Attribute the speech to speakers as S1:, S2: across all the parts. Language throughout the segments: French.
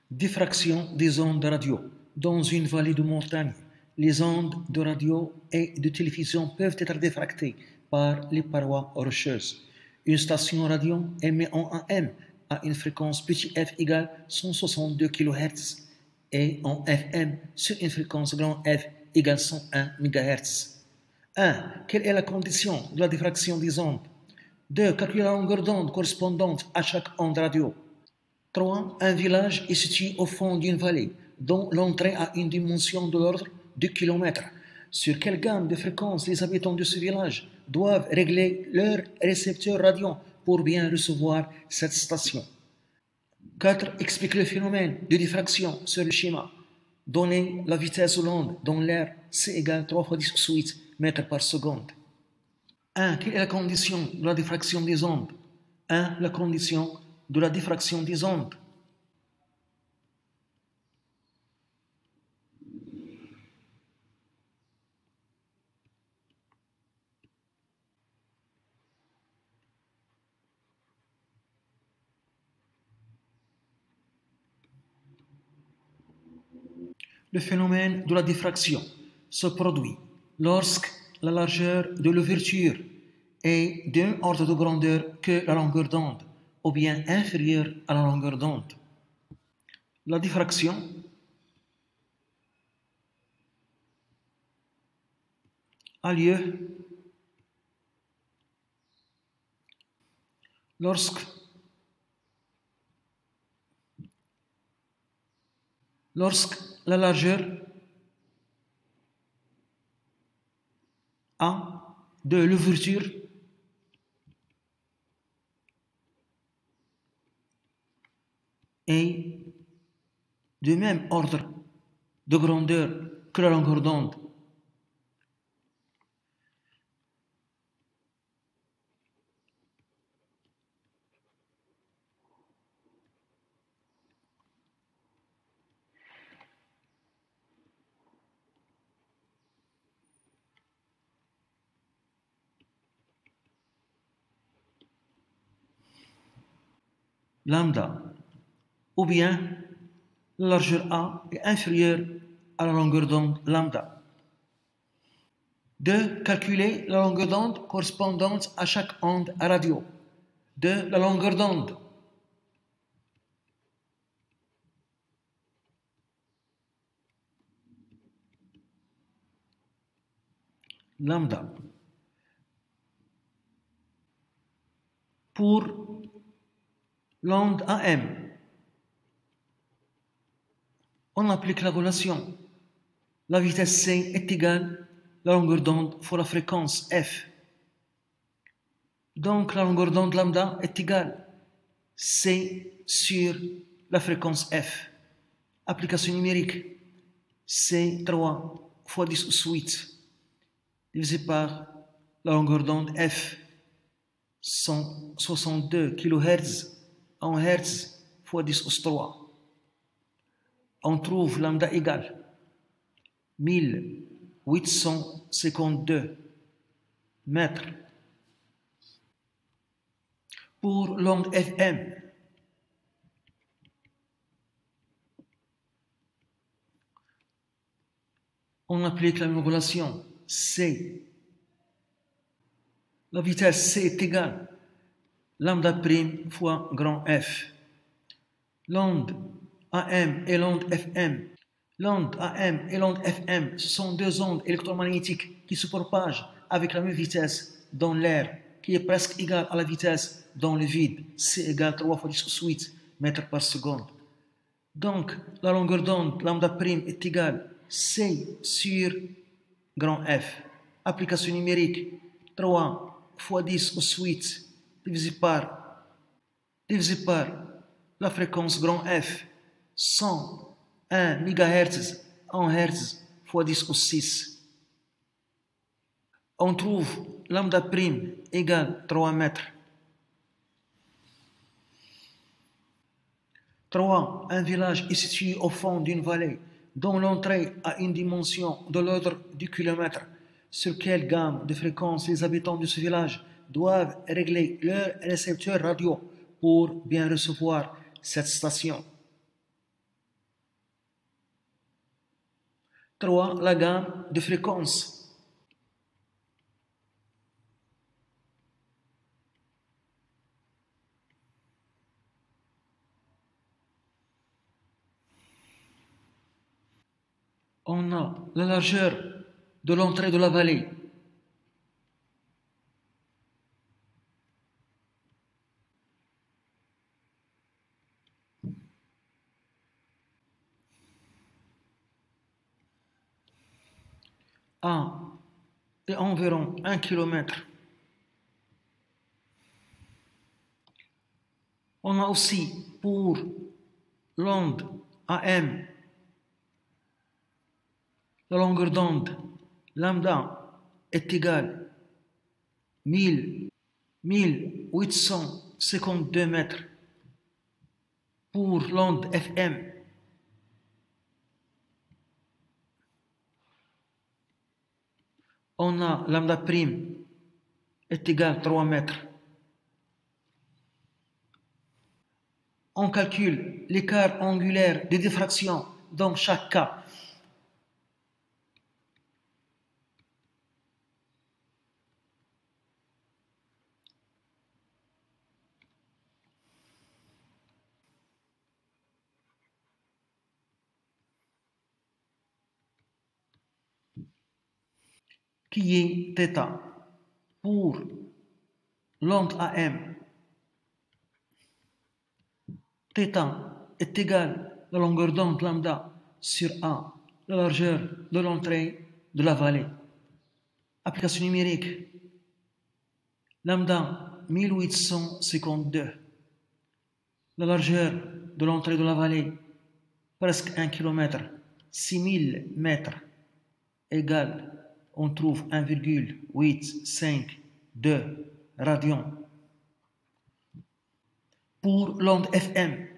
S1: Diffraction des ondes de radio. Dans une vallée de montagne, les ondes de radio et de télévision peuvent être diffractées par les parois rocheuses. Une station radio émet en AM à une fréquence petit f égale 162 kHz et en FM sur une fréquence grand F égale 101 MHz. 1. Quelle est la condition de la diffraction des ondes? 2. Calculer la longueur d'onde correspondante à chaque onde radio. 3. Un village est situé au fond d'une vallée dont l'entrée a une dimension de l'ordre de kilomètres. Sur quelle gamme de fréquences les habitants de ce village doivent régler leur récepteur radio pour bien recevoir cette station? 4. Explique le phénomène de diffraction sur le schéma. Donnez la vitesse de l'onde dans l'air, C égale 3 fois 10 aux 8 mètres par seconde. 1. Quelle est la condition de la diffraction des ondes? 1. La condition de la diffraction des ondes. Le phénomène de la diffraction se produit lorsque la largeur de l'ouverture est d'un ordre de grandeur que la longueur d'onde, ou bien inférieure à la longueur d'onde. La diffraction a lieu lorsque la largeur A de l'ouverture est du même ordre de grandeur que la longueur d'onde. Lambda, ou bien la largeur A est inférieure à la longueur d'onde lambda. 2. Calculer la longueur d'onde correspondante à chaque onde à radio. 2. La longueur d'onde lambda pour l'onde AM. On applique la relation. La vitesse C est égale à la longueur d'onde fois la fréquence F. Donc la longueur d'onde lambda est égale C sur la fréquence F. Application numérique. C 3 fois 10 aux 8 divisé par la longueur d'onde F, 162 kHz en Hz fois 10 aux 3. On trouve lambda égale 1852 mètres. Pour l'onde FM, on applique la même relation. C. La vitesse C est égale lambda prime fois grand F. L'onde AM et l'onde FM. L'onde AM et l'onde FM, ce sont deux ondes électromagnétiques qui se propagent avec la même vitesse dans l'air, qui est presque égale à la vitesse dans le vide, C égale 3 fois 10 aux 8 mètres par seconde. Donc, la longueur d'onde lambda prime est égale C sur grand F. Application numérique, 3 fois 10 aux 8 divisé par la fréquence grand F, 101 MHz en Hz fois 10 aux 6. On trouve lambda prime égale 3 mètres. 3. Un village est situé au fond d'une vallée dont l'entrée a une dimension de l'ordre du kilomètre. Sur quelle gamme de fréquences les habitants de ce village doivent régler leur récepteur radio pour bien recevoir cette station? 3. La gamme de fréquences. On a la largeur de l'entrée de la vallée. Et environ 1 km. On a aussi pour l'onde AM, la longueur d'onde lambda est égale 1852 mètres. Pour l'onde FM, on a lambda prime est égal à 3 mètres. On calcule l'écart angulaire de diffraction dans chaque cas. Qui est θ. Pour l'onde AM, θ est égal à la longueur d'onde lambda sur A, la largeur de l'entrée de la vallée. Application numérique. Lambda 1852. La largeur de l'entrée de la vallée, presque 1 km, 6000 mètres, égale, on trouve 1,852 radians. Pour l'onde FM,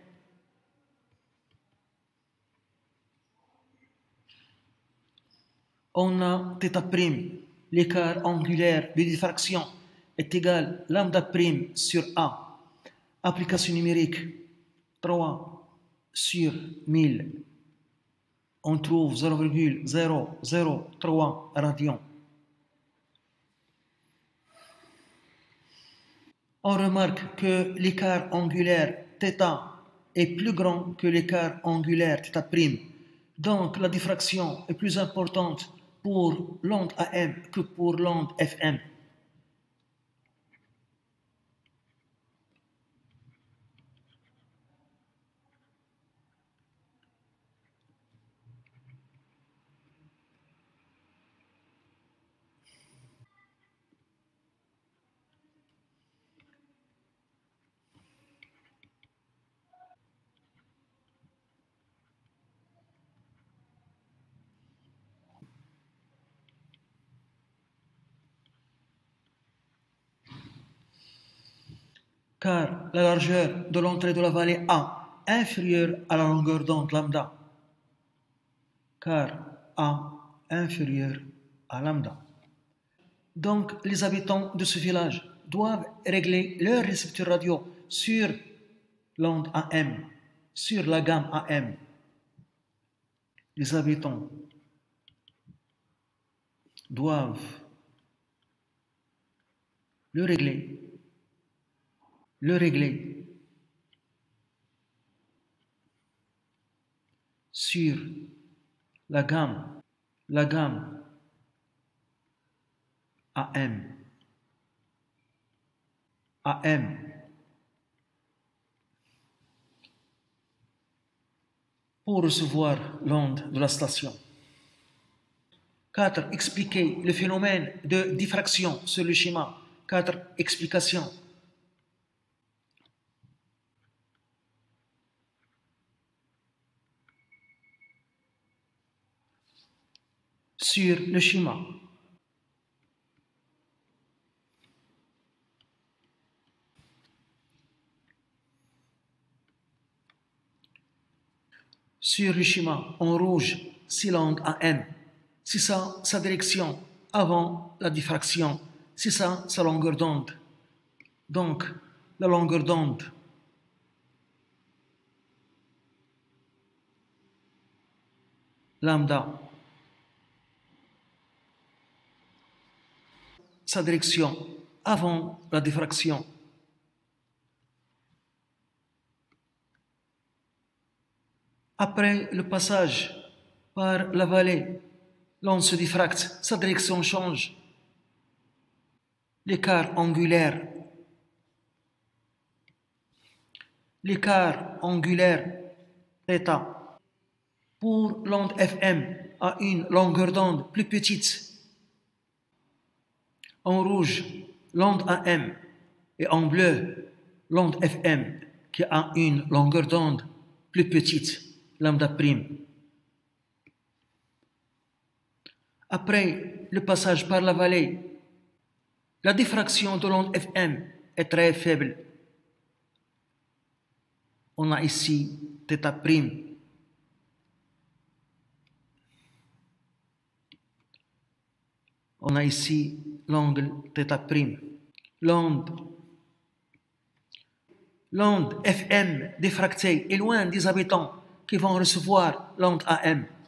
S1: on a θ', l'écart angulaire de diffraction est égal à lambda prime sur A. Application numérique 3 sur 1000. On trouve 0,003 radians. On remarque que l'écart angulaire θ est plus grand que l'écart angulaire θ'. Donc la diffraction est plus importante pour l'onde AM que pour l'onde FM. Car la largeur de l'entrée de la vallée A inférieure à la longueur d'onde lambda. Car A inférieur à lambda. Donc les habitants de ce village doivent régler leur récepteur radio sur l'onde AM, sur la gamme AM. Les habitants doivent le régler sur la gamme AM. Pour recevoir l'onde de la station. 4. Expliquer le phénomène de diffraction sur le schéma. 4 explications. Sur le schéma. Sur le schéma en rouge, c'est l'onde AM. C'est ça sa direction avant la diffraction. C'est ça sa longueur d'onde. Donc, la longueur d'onde lambda sa direction avant la diffraction. Après le passage par la vallée, l'onde se diffracte, sa direction change. L'écart angulaire θ pour l'onde FM a une longueur d'onde plus petite. En rouge, l'onde AM et en bleu, l'onde FM qui a une longueur d'onde plus petite, lambda prime. Après le passage par la vallée, la diffraction de l'onde FM est très faible. On a ici θ'. On a ici l'angle θ'. L'onde FM diffractée est loin des habitants qui vont recevoir l'onde AM.